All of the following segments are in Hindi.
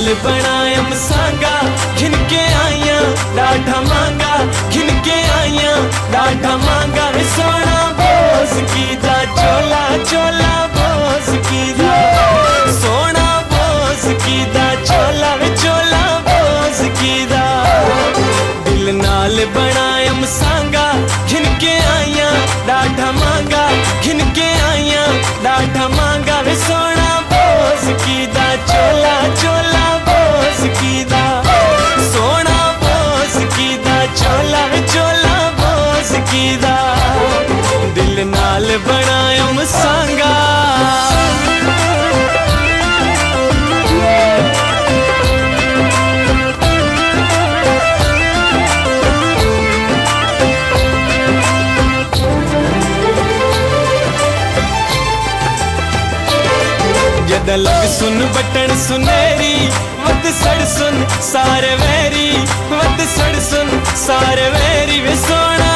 नाल बनाया मसांगा घिनके आइया डाढ़ा मांगा घिनके आइया डाढ़ा मांगा वे सोना बोसकी दा चोला चोला बोसकी दा सोना बोसकी दा चोला वे चोला बोसकी दा दिल नाल बनाया मसांगा घिनके आइया डाढ़ा मांगा घिनके आइया डाढ़ा मांगा वे सोना बोसकी दा चोला चोला बोसकी दा सोना बोसकी दा चोला वे चोला बोसकी दा दिल नाल बनाया मसांगा लग सुन बटन सुनेरी वत सड़ सुन सारे वैरी वत सड़ सुन सारे वैरी वे सोना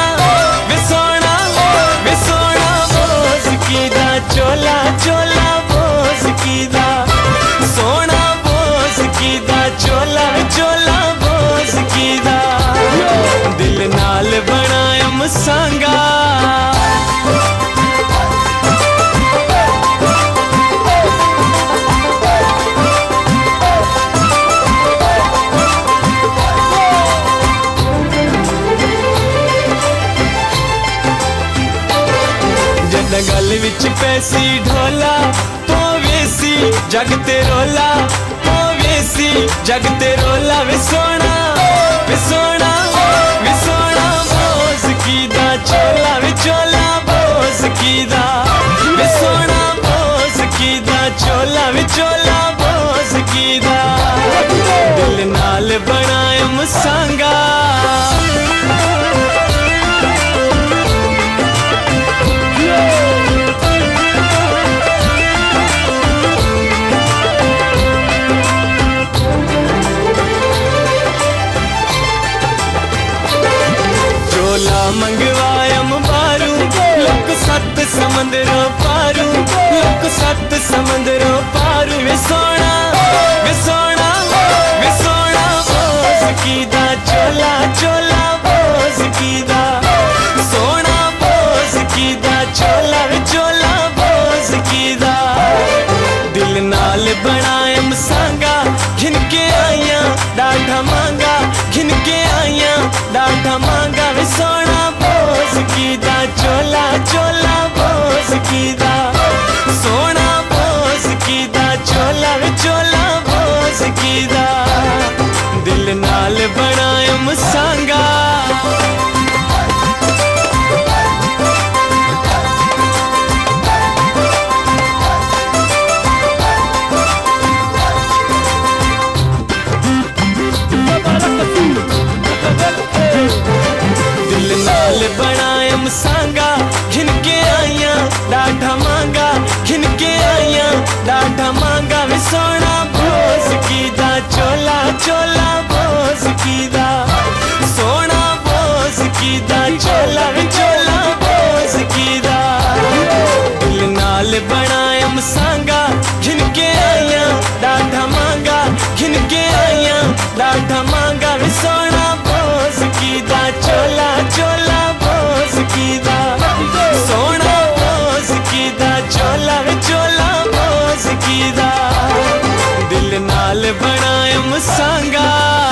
बोसकी दा चोला चोला बोसकी दा सोना बोसकी दा चोला वे चोला बोसकी दा दिल नाल बनाया मसांगा गल विच पैसी ढोला तो वेसी जगते रोला तो वेसी जगते रोला वे सोना बोसकी दा चोला वे चोला बोसकी दा वे सोना बोसकी दा चोला वे चोला बोसकी दा दिल नाल बनाया मसांगा मंगवाया मुबारू लोक सत समंदरों पारू लोक सत समंदरों पारू वे सोना बोसकी दा चोला चोला बोसकी दा सोना बोसकी दा चोला वे चोला बोसकी दा दिल नाल बनाया मसांगा घिनके आइया डाढ़ा मांगा घिनके आइया डाढ़ा मांगा वे सोना बोसकी दा चोला चोला बोसकी दा सोना बोसकी दा चोला वे चोला बोसकी दा दिल नाल बनाया मसांगा बनाया मसांगा घिनके आइया डाढ़ा मांगा घिनके आइया डाढ़ा मांगा वे सोना बोसकी दा चोला चोला बोसकी दा सोना बोसकी दा चोला वे चोला बोसकी दा दिल नाल बनाया मसांगा घिनके आइया डाढ़ा मांगा घिनके आइया डाढ़ा मांगा वे सोना बोसकी दा चोला चोला बोसकी दा सोना बोसकी दा चोला वे चोला बोसकी दा दिल नाल बनाया मसांगा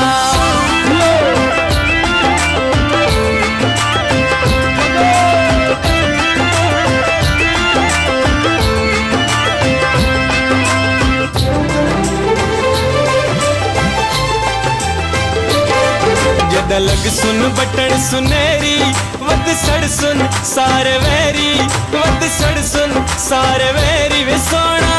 लग सुन बटन सुनेरी वत सड़ सुन सारे वैरी वत सड़ सुन सारे वैरी वे सोना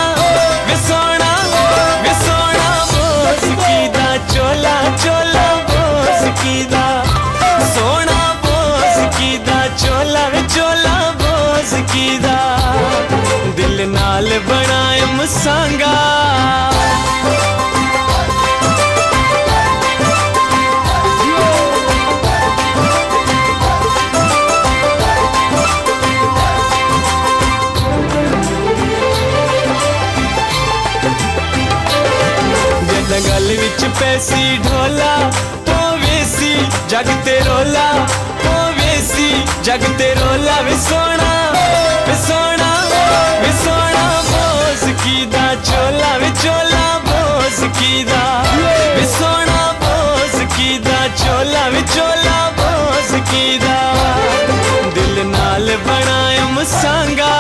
बोसकी दा चोला चोला बोसकी दा सोना बोसकी दा चोला वे चोला बोसकी दा दिल नाल बनाया मसांगा दंगल विच पैसी ढोला पोवेसी जग ते रोला पोवेसी जग ते रोला वे सोना वे सोना वे सोना बोसकी दा चोला वे चोला बोसकी दा वे सोना बोसकी दा चोला वे चोला बोसकी दा दिल नाल बनाया मसांगा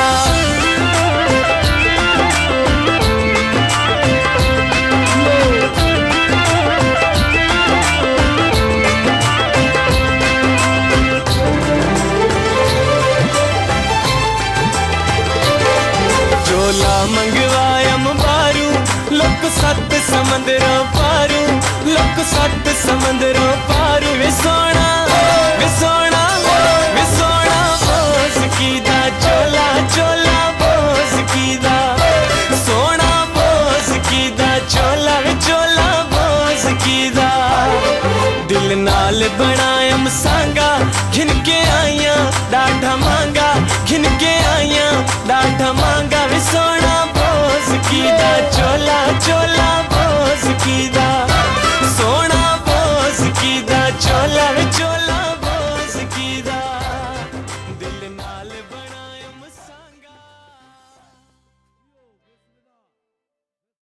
चोला मंगवाया मुबारू लोक सत समंदरों पारू लोक सत समंदरों पारू वे सोना वे सोना वे सोना बोसकी दा चोला चोला बोसकी दा सोना बोसकी दा चोला वे चोला बोसकी दा दिल नाल बनाया मसांगा घिन के आइया डाढ़ा